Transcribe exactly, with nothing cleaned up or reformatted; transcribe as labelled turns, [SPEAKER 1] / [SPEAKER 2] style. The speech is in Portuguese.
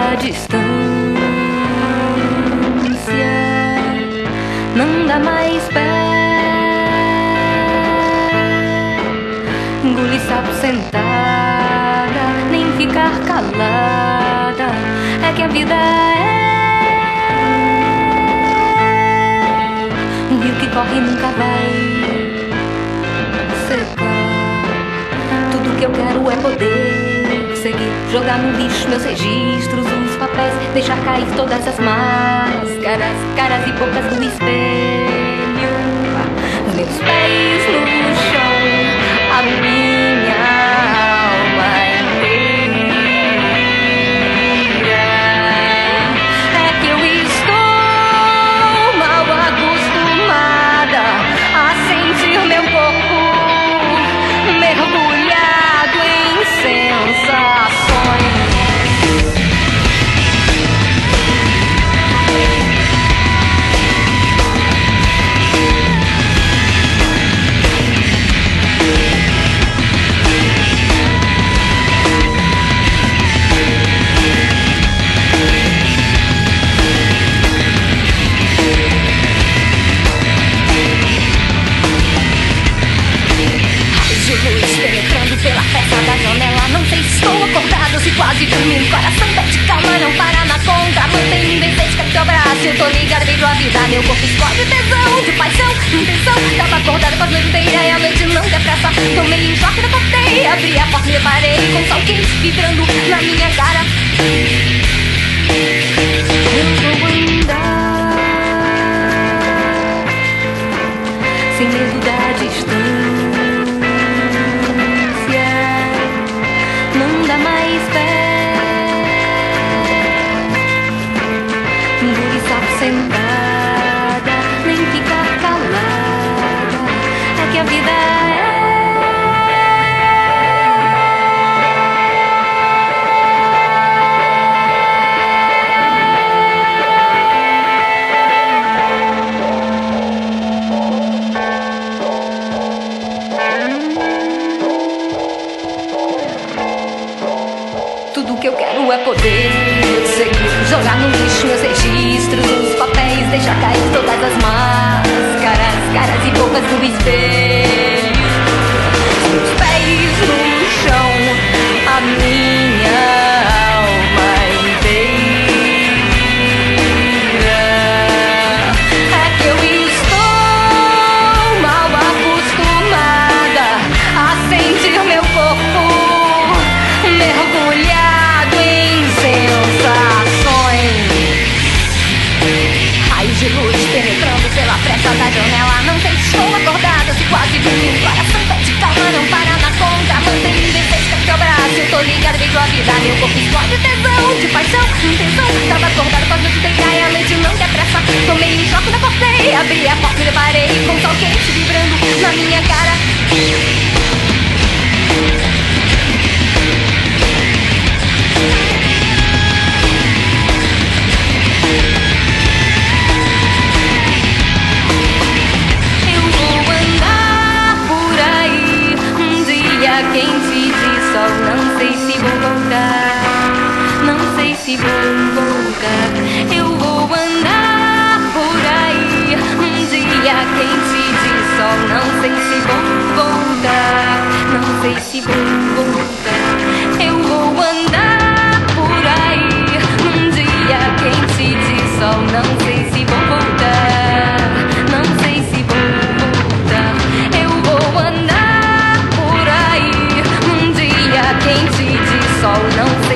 [SPEAKER 1] da distância não dá mais pé, engolir sapo sentada, nem ficar calada, é que a vida é um rio que corre e nunca vai secar. Tudo que eu quero é poder seguir, jogar no lixo meus registros, os papéis, deixar cair todas as máscaras, caras e bocas do espelho, meus pés no chão, a minha alma inteira. É que eu estou mal acostumada a sentir meu corpo mergulhado em sensações. Pela peça da janela, não sei se estou acordado ou se quase dormindo. Coração bate calma, não para na conta. Mantém um desejo que é teu braço. Eu tô ligado, vejo a vida. Meu corpo explode tesão, de paixão, intenção. Tava acordada quase a noite inteira e a noite não quer pressa. Tomei um choque, não cortei. Abri a porta e reparei com sol quente vibrando na minha cara. Eu vou andar sem medo da distância. Não dá mais pé, engolir sapo sentada, nem ficar calada, é que a vida é tudo que eu quero é poder seguir, jogar no lixo meus registros, os papéis, deixar cair todas as máscaras, caras e bocas do espelho, meus pés no chão, a minha alma inteira. É que eu estou mal acostumada a sentir meu corpo mergulhado em sensações. Raios de luz penetrando pela fresta da janela. Não sei se estou acordada, se quase dormindo. Coração pede calma, não para na conta. Mantém um desejo que é teu braço. Eu tô ligado, vejo a vida. Meu corpo explode tesão, de paixão, intenção. Tava acordada quase a noite inteira e a noite não quer pressa. Tomei um choque, não cortei. Abri a porta e reparei com sol quente vibrando na minha cara. Quente de sol, não sei se vou voltar, não sei se vou voltar. Eu vou andar por aí, um dia quente de sol, não sei se vou voltar, não sei se vou voltar. Eu vou andar por aí, um dia quente de sol, não sei se vou voltar, não sei se vou voltar. Eu vou andar quente de sol, não